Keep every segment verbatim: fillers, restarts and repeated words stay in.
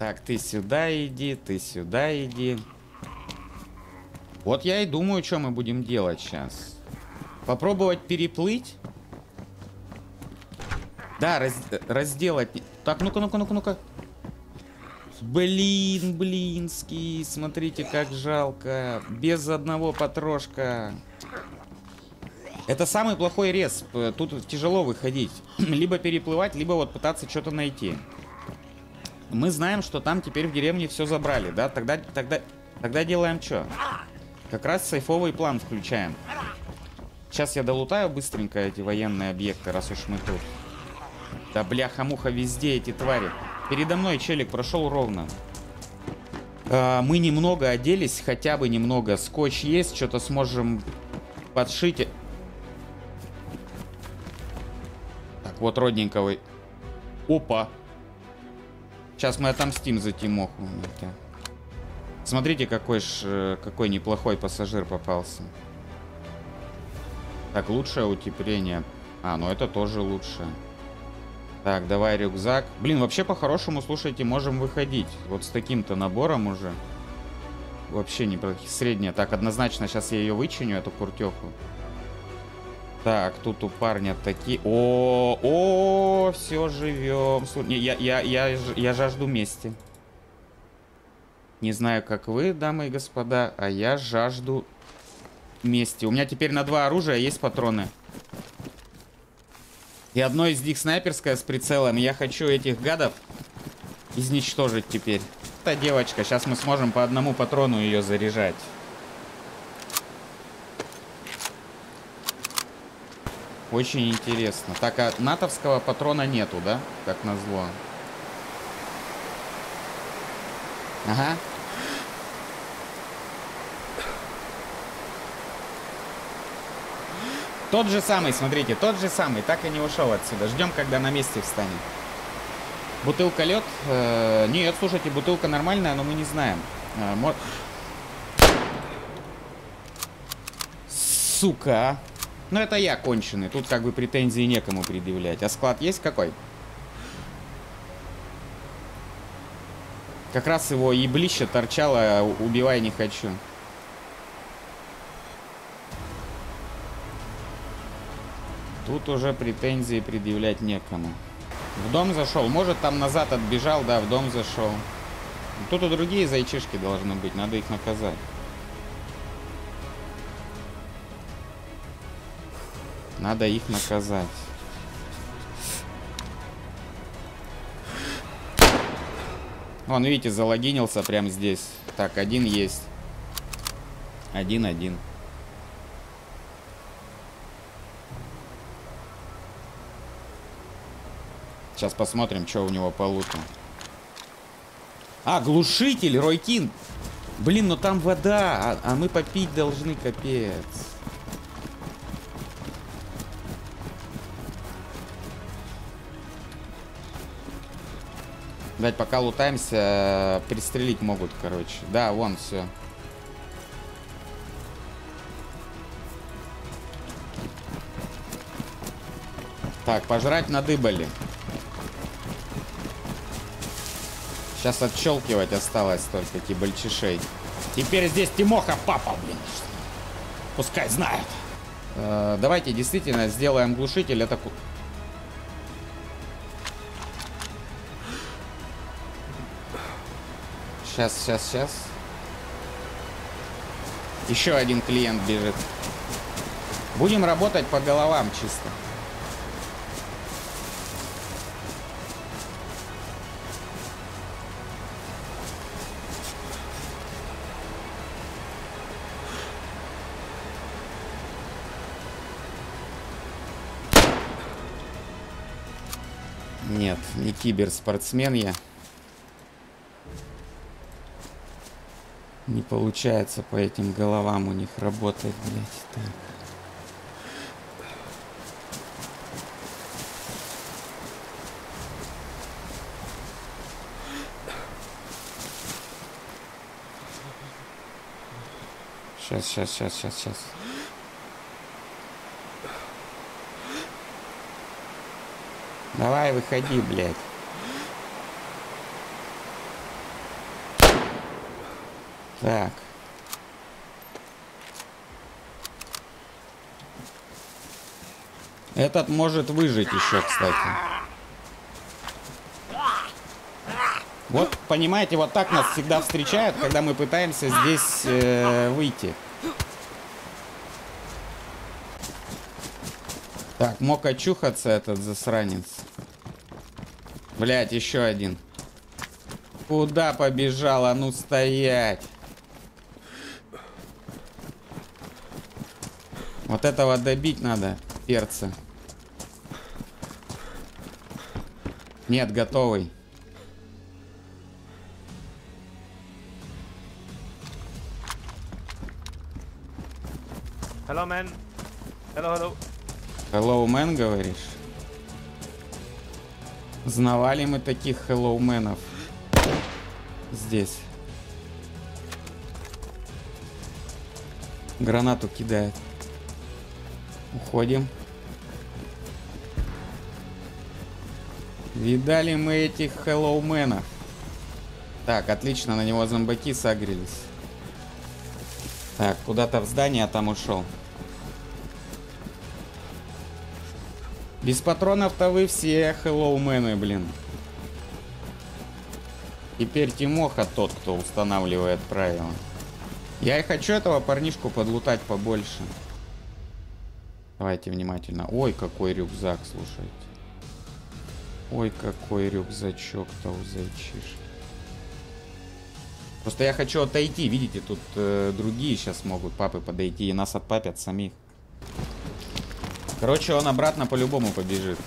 Так, ты сюда иди, ты сюда иди. Вот я и думаю, что мы будем делать сейчас. Попробовать переплыть. Да, раз, разделать. Так, ну-ка, ну-ка, ну-ка, ну-ка. Блин, блинский. Смотрите, как жалко. Без одного потрошка. Это самый плохой рез. Тут тяжело выходить. Либо переплывать, либо вот пытаться что-то найти. Мы знаем, что там теперь в деревне все забрали, да? Тогда, тогда, тогда делаем что? Как раз сейфовый план включаем. Сейчас я долутаю быстренько эти военные объекты, раз уж мы тут. Да бляха-муха, везде эти твари. Передо мной челик прошел ровно. А, мы немного оделись, хотя бы немного. Скотч есть, что-то сможем подшить. Так, вот родненького. Опа. Сейчас мы отомстим за Тимоху. Смотрите, какой ж, какой неплохой пассажир попался. Так, лучшее утепление. А, ну это тоже лучше. Так, давай рюкзак. Блин, вообще по-хорошему, слушайте, можем выходить. Вот с таким-то набором уже. Вообще не про средняя. Так, однозначно сейчас я ее вычиню, эту куртеху. Так, тут у парня такие... О, о, все, живем. Я, я, я, я жажду мести. Не знаю, как вы, дамы и господа, а я жажду мести. У меня теперь на два оружия есть патроны. И одно из них снайперское с прицелом. Я хочу этих гадов изничтожить теперь. Эта девочка, сейчас мы сможем по одному патрону ее заряжать. Очень интересно. Так, а натовского патрона нету, да? Как назло. Ага. Тот же самый, смотрите, тот же самый. Так и не ушел отсюда. Ждем, когда на месте встанет. Бутылка лед? Э, нет, слушайте, бутылка нормальная, но мы не знаем. Э, мор... Сука. Ну это я конченый. Тут как бы претензий некому предъявлять. А склад есть какой? Как раз его еблище торчало, убивай не хочу. Тут уже претензии предъявлять некому. В дом зашел. Может, там назад отбежал, да, в дом зашел. Тут и другие зайчишки должны быть. Надо их наказать. Надо их наказать. Вон, видите, залогинился прямо здесь. Так, один есть. Один-один. Сейчас посмотрим, что у него по луту. А, глушитель, Ройкин. Блин, ну там вода, а, а мы попить должны, капец. Дать, пока лутаемся, пристрелить могут, короче. Да, вон, все. Так, пожрать надыбали. Сейчас отщелкивать осталось только кибальчишей. Теперь здесь Тимоха, папа, блин. Пускай знают. Э, давайте действительно сделаем глушитель. Это... Сейчас, сейчас, сейчас. Еще один клиент бежит. Будем работать по головам чисто. Нет, не киберспортсмен я. Не получается по этим головам у них работать, блядь. Так. Сейчас, сейчас, сейчас, сейчас, сейчас. Давай, выходи, блядь. Так. Этот может выжить еще, кстати. Вот, понимаете, вот так нас всегда встречают, когда мы пытаемся здесь э, выйти. Так, мог очухаться этот засранец. Блять, еще один. Куда побежал? А ну стоять. Вот этого добить надо, перца. Нет, готовый. Hello, man. Hello, hello. Hello, man, говоришь? Знавали мы таких хеллоуменов здесь. Гранату кидает. Уходим. Видали мы этих хеллоуменов. Так, отлично, на него зомбаки сагрились. Так, куда-то в здание, а там ушел. Без патронов-то вы все хеллоумены, блин. Теперь Тимоха тот, кто устанавливает правила. Я и хочу этого парнишку подлутать побольше. Давайте внимательно. Ой, какой рюкзак, слушайте. Ой, какой рюкзачок-то у зайчишки. Просто я хочу отойти. Видите, тут э, другие сейчас могут папы подойти и нас отпапят самих. Короче, он обратно по-любому побежит.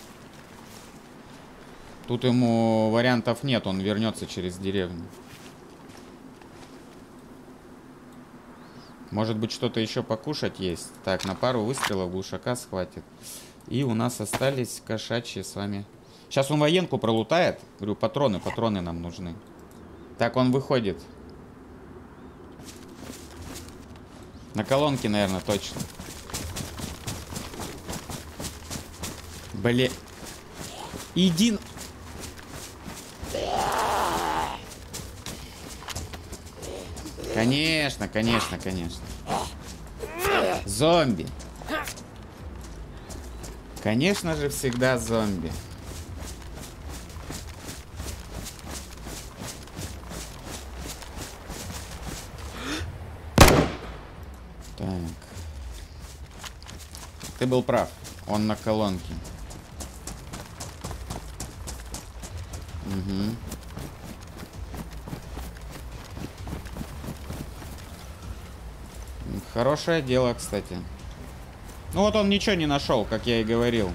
Тут ему вариантов нет, он вернется через деревню. Может быть, что-то еще покушать есть. Так, на пару выстрелов глушака схватит. И у нас остались кошачьи с вами. Сейчас он военку пролутает. Говорю, патроны, патроны нам нужны. Так, он выходит. На колонке, наверное, точно. Блин. Иди... Конечно, конечно, конечно. Зомби. Конечно же, всегда зомби. Так. Ты был прав. Он на колонке. Угу. Хорошее дело, кстати. Ну вот он ничего не нашел, как я и говорил.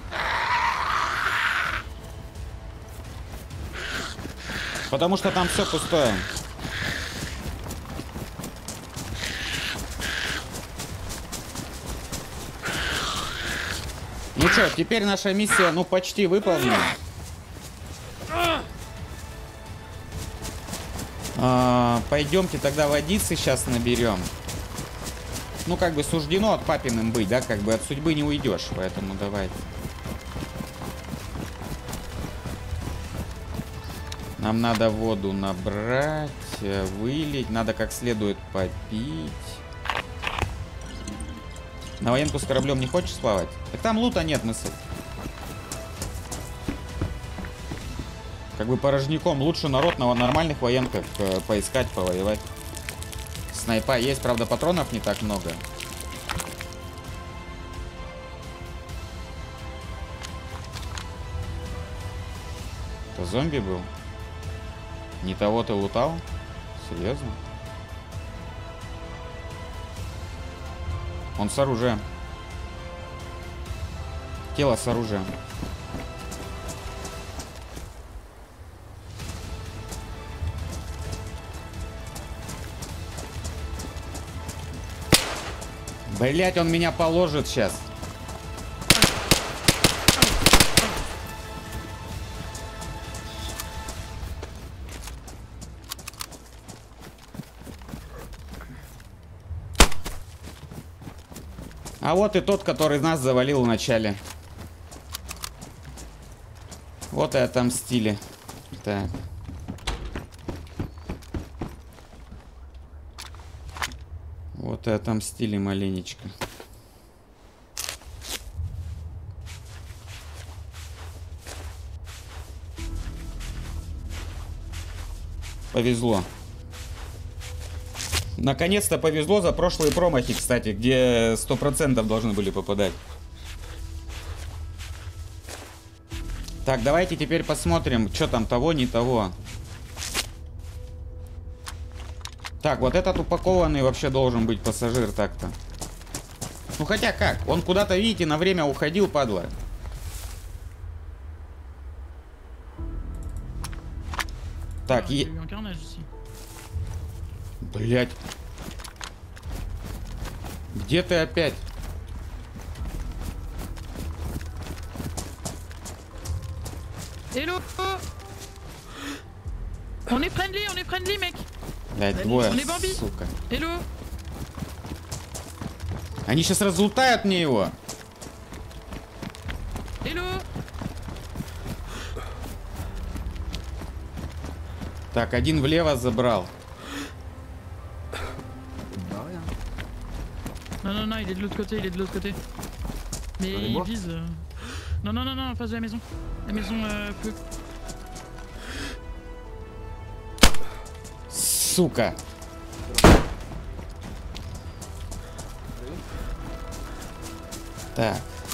Потому что там все пустое. Ну что, теперь наша миссия, ну, почти выполнена. А, пойдемте тогда водицы сейчас наберем. Ну, как бы суждено от папиным быть, да, как бы от судьбы не уйдешь, поэтому давайте. Нам надо воду набрать, вылить, надо как следует попить. На военку с кораблем не хочешь сплавать? Так там лута нет, мысль. Как бы порожняком лучше народ на нормальных военках э, поискать, повоевать. Снайпа есть, правда, патронов не так много. Это зомби был? Не того ты лутал? Серьезно? Он с оружием. Тело с оружием. Блять, он меня положит сейчас. А вот и тот, который нас завалил в начале. Вот и отомстили. Так. Вот и отомстили маленечко. Повезло. Наконец-то повезло за прошлые промахи, кстати, где сто процентов должны были попадать. Так, давайте теперь посмотрим, что там того, не того. Так, вот этот упакованный вообще должен быть пассажир так-то. Ну хотя как? Он куда-то, видите, на время уходил, падла. Так, Ah, il y е... a eu un carnage ici. Блять. Где ты опять? Hello. On est friendly, on est friendly, mec. Блять, двое, On est Bambi. сука. Hello. Они сейчас разлутают мне его. Hello. Так, один влево забрал. Non, non, non, il est de l'autre côté, il est de l'autre côté. Mais il moi vise. euh, Non, non, non, non, en face de la maison. La maison euh, peut. Сука. Так.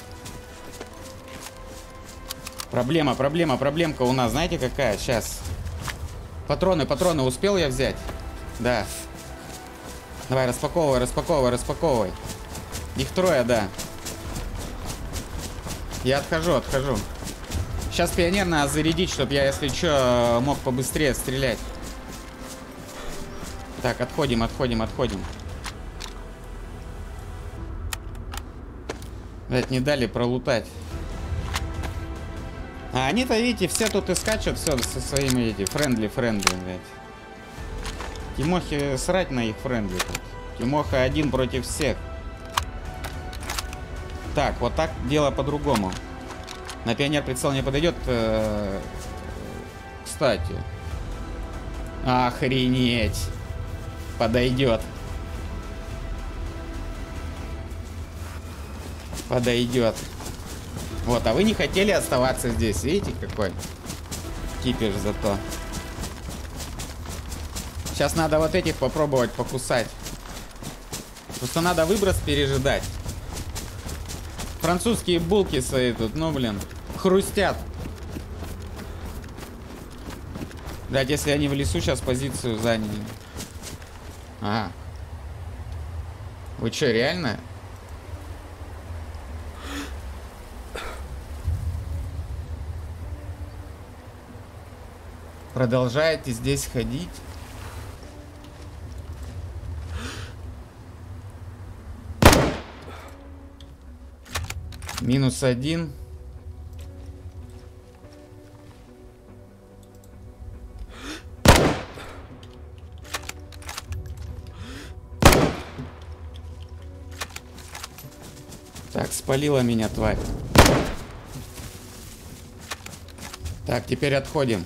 Проблема, проблема, проблемка у нас, знаете какая? Сейчас. Патроны, патроны, успел я взять? Да. Давай, распаковывай, распаковывай, распаковывай. Их трое, да. Я отхожу, отхожу. Сейчас пионер надо зарядить, чтобы я, если что, мог побыстрее стрелять. Так, отходим, отходим, отходим. Блять, не дали пролутать. А они-то, видите, все тут и скачут, все со своими эти френдли-френдли, блять. Тимохе срать на их френдли тут. Тимоха один против всех. Так, вот так дело по-другому. На пионер прицел не подойдет. Э-э- кстати. Охренеть. Подойдет. Подойдет. Вот, а вы не хотели оставаться здесь. Видите, какой кипиш зато. Сейчас надо вот этих попробовать покусать. Просто надо выброс пережидать. Французские булки свои тут, ну блин, хрустят. Блять, если они в лесу сейчас позицию заняли. Ага. Вы что, реально? Продолжаете здесь ходить? Минус один. Так, спалила меня тварь. Так, теперь отходим.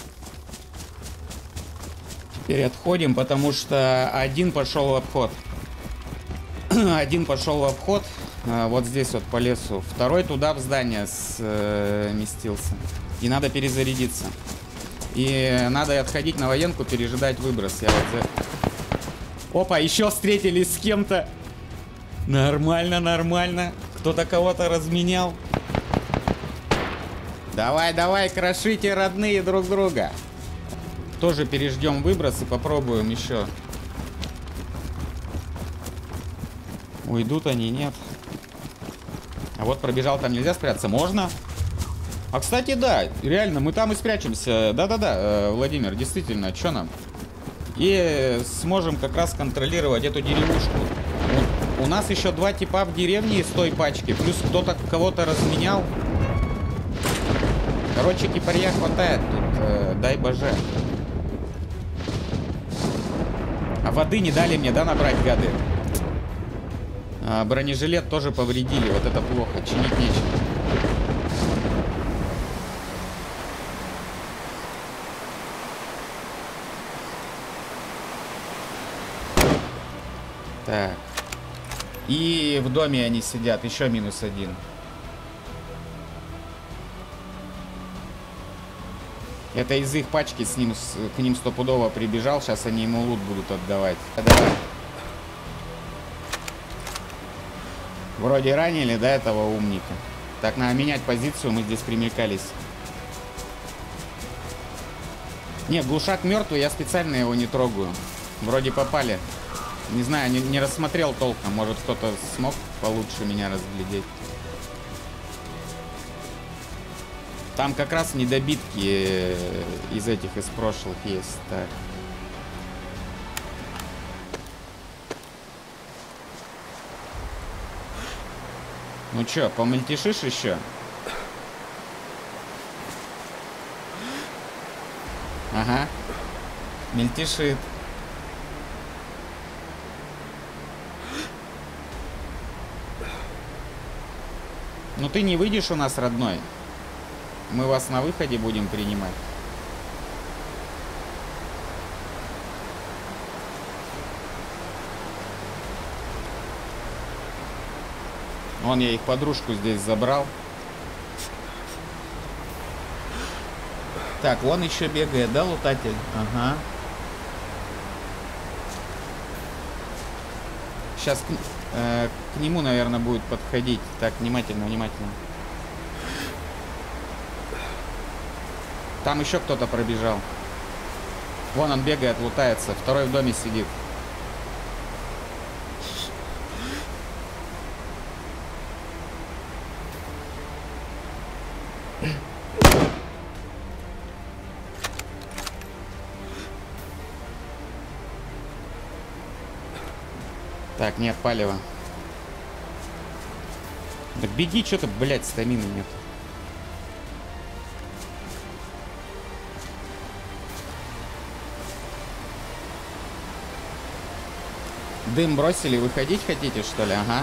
Теперь отходим, потому что один пошел в обход. Один пошел в обход. А, вот здесь вот по лесу. Второй туда в здание сместился. И надо перезарядиться. И надо отходить на военку, пережидать выброс. Я вот за... Опа, еще встретились с кем-то. Нормально, нормально. Кто-то кого-то разменял. Давай, давай, крошите, родные, друг друга. Тоже переждем выброс и попробуем еще. Уйдут они, нет. А вот пробежал, там нельзя спрятаться. Можно? А, кстати, да, реально, мы там и спрячемся. Да-да-да, Владимир, действительно, что нам? И сможем как раз контролировать эту деревушку. У, у нас еще два типа в деревне из той пачки. Плюс кто-то кого-то разменял. Короче, кипарья хватает тут, э, дай боже. А воды не дали мне, да, набрать, гады? А, бронежилет тоже повредили, вот это плохо, чинить нечего. Так. И в доме они сидят. Еще минус один. Это из их пачки с ним, с, к ним стопудово прибежал. Сейчас они ему лут будут отдавать. Давай. Вроде ранили, да, этого умника. Так, надо менять позицию, мы здесь примелькались. Нет, глушак мертвый, я специально его не трогаю. Вроде попали. Не знаю, не, не рассмотрел толком. Может, кто-то смог получше меня разглядеть. Там как раз недобитки из этих, из прошлых есть. Так. Ну чё, помельтешишь еще? Ага. Мельтешит. Ну ты не выйдешь у нас, родной. Мы вас на выходе будем принимать. Вон я их подружку здесь забрал. Так, вон еще бегает, да, лутатель? Ага. Сейчас к, э, к нему, наверное, будет подходить. Так, внимательно, внимательно. Там еще кто-то пробежал. Вон он бегает, лутается. Второй в доме сидит. Так, нет палева. Да беги, что-то, блядь, стамины нет. Дым бросили, выходить хотите, что ли? Ага.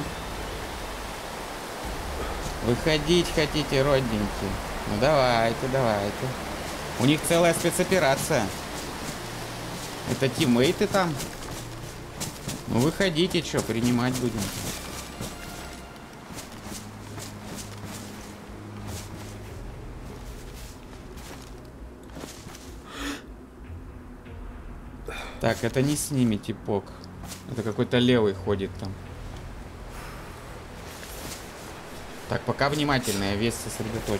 Выходить хотите, родненькие. Ну давайте, давайте. У них целая спецоперация. Это тиммейты там. Ну выходите, что, принимать будем. Так, это не с ними типок. Это какой-то левый ходит там. Так, пока внимательно, я весь сосредоточен.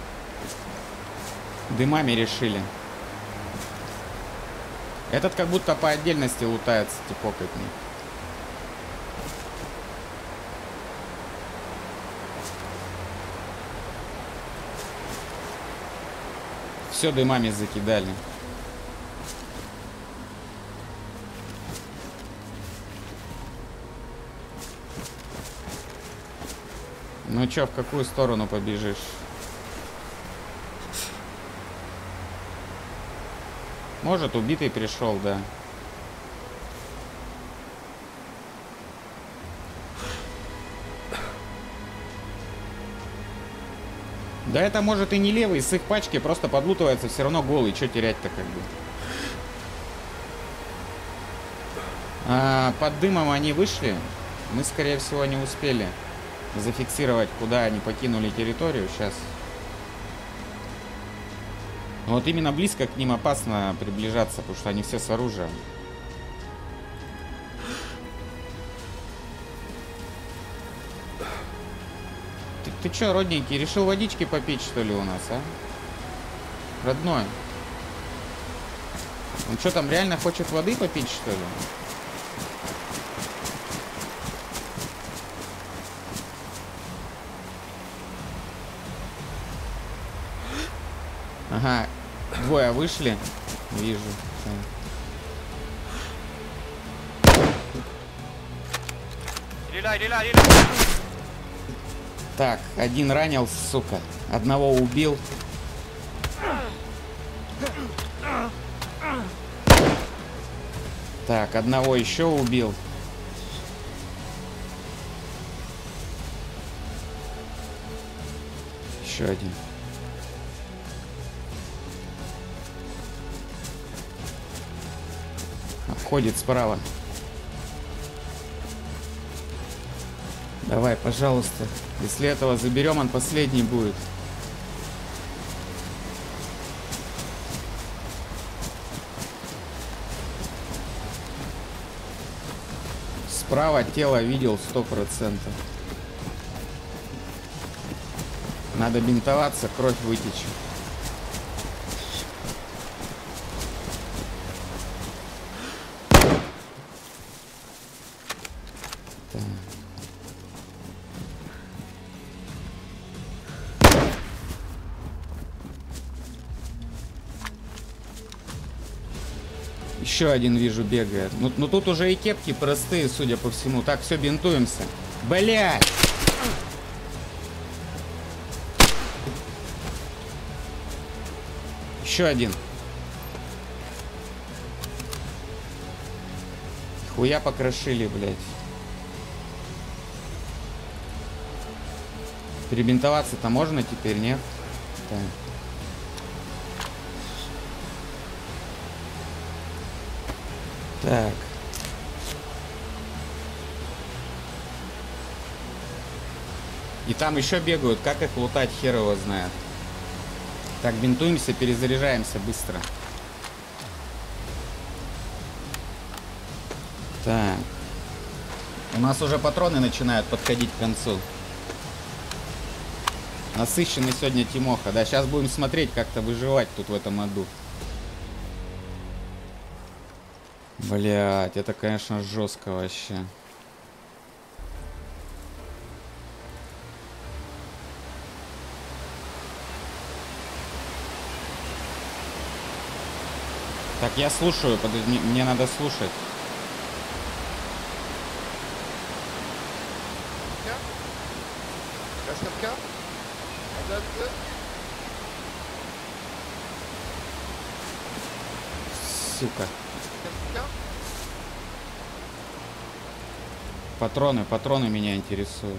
Дымами решили. Этот как будто по отдельности лутается, типок от них. Все дымами закидали. Ну чё, в какую сторону побежишь? Может, убитый пришел, да. Да это может и не левый, с их пачки просто подлутывается все равно голый. Что терять-то как бы? А, под дымом они вышли. Мы, скорее всего, не успели зафиксировать, куда они покинули территорию. Сейчас. Вот именно близко к ним опасно приближаться, потому что они все с оружием. Ты, ты чё, родненький, решил водички попить, что ли, у нас, а? Родной. Он что, там реально хочет воды попить, что ли? Ага, двое вышли. Вижу. Так, один ранил, сука. Одного убил. Так, одного еще убил. Еще один. Ходит справа. Давай, пожалуйста. Если этого заберем, он последний будет. Справа тело видел сто процентов. Надо бинтоваться, кровь вытечет. Так. Еще один вижу бегает. Ну, ну тут уже и кепки простые, судя по всему. Так, все, бинтуемся. Блять! Еще один. Хуя покрошили, блядь. Перебинтоваться-то можно теперь, нет? Так. Так. И там еще бегают. Как их лутать, хер его знает. Так, бинтуемся, перезаряжаемся быстро. Так. У нас уже патроны начинают подходить к концу. Насыщенный сегодня Тимоха. Да, сейчас будем смотреть, как-то выживать тут в этом аду. Блять, это, конечно, жестко вообще. Так, я слушаю, подожди, мне, мне надо слушать. Сука. Патроны, патроны меня интересуют.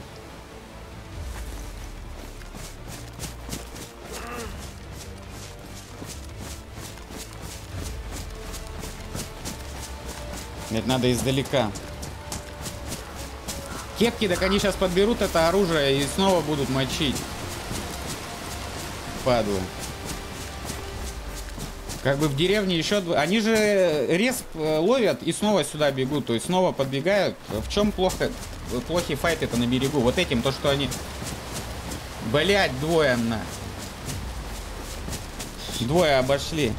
Нет, надо издалека. Кепки, так они сейчас подберут это оружие и снова будут мочить. Падлы. Как бы в деревне еще... Они же респ ловят и снова сюда бегут. То есть снова подбегают. В чем плохо... плохие файты-то на берегу? Вот этим, то, что они... Блять, двое на... Двое обошли.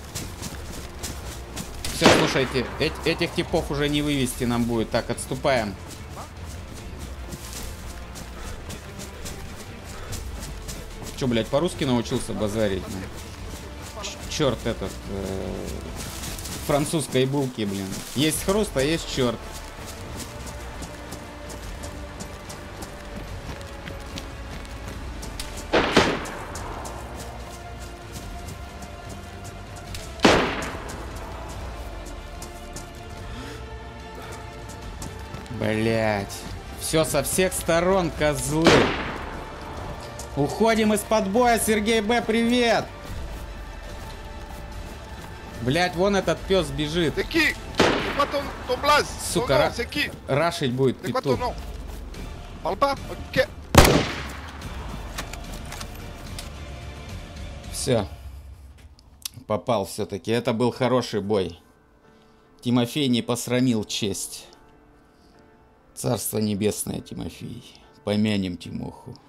Все, слушайте, э этих типов уже не вывести нам будет. Так, отступаем. Че, блядь, по-русски научился базарить? Черт этот, э, французской булки, блин. Есть хруст, а есть черт. Блять. Все со всех сторон, козлы. Уходим из-под боя, Сергей Б, привет! Блять, вон этот пес бежит. Сука, ра рашить будет петух. Все. Попал все-таки. Это был хороший бой. Тимофей не посрамил честь. Царство небесное, Тимофей. Помянем Тимоху.